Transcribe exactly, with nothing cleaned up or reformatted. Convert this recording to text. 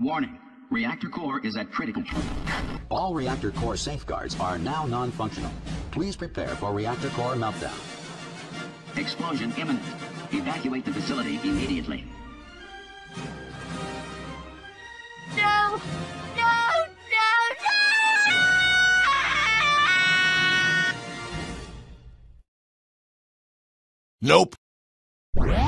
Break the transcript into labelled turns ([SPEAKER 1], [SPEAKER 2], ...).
[SPEAKER 1] Warning. Reactor core is at critical.
[SPEAKER 2] All reactor core safeguards are now non-functional. Please prepare for reactor core meltdown.
[SPEAKER 1] Explosion imminent. Evacuate the facility immediately.
[SPEAKER 3] No! No! No! No!
[SPEAKER 4] Nope.